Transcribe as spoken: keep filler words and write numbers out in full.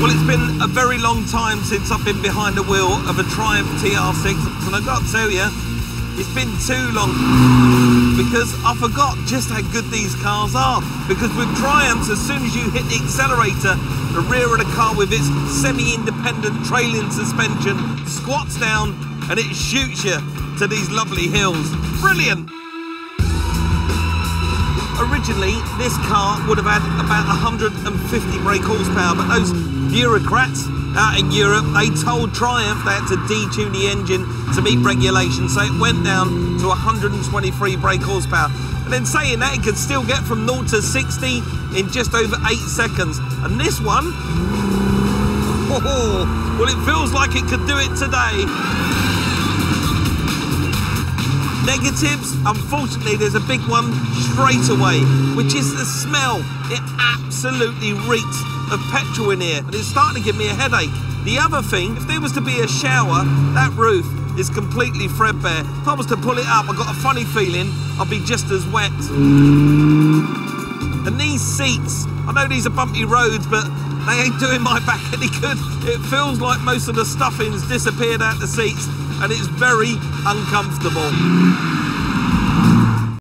Well, it's been a very long time since I've been behind the wheel of a Triumph T R six, and I've got to tell you, it's been too long because I forgot just how good these cars are. Because with Triumphs, as soon as you hit the accelerator, the rear of the car with its semi-independent trailing suspension squats down and it shoots you to these lovely hills. Brilliant! Originally, this car would have had about one hundred fifty brake horsepower, but those bureaucrats out in Europe, they told Triumph they had to detune the engine to meet regulations, so it went down to one hundred twenty-three brake horsepower. And then saying that, it could still get from zero to sixty in just over eight seconds. And this one, oh, well, it feels like it could do it today. Negatives, unfortunately, there's a big one straight away, which is the smell. It absolutely reeks of petrol in here, and it's starting to give me a headache. The other thing, if there was to be a shower, that roof is completely threadbare. If I was to pull it up, I've got a funny feeling I'll be just as wet. And these seats, I know these are bumpy roads, but they ain't doing my back any good. It feels like most of the stuffing's disappeared out the seats, and it's very uncomfortable.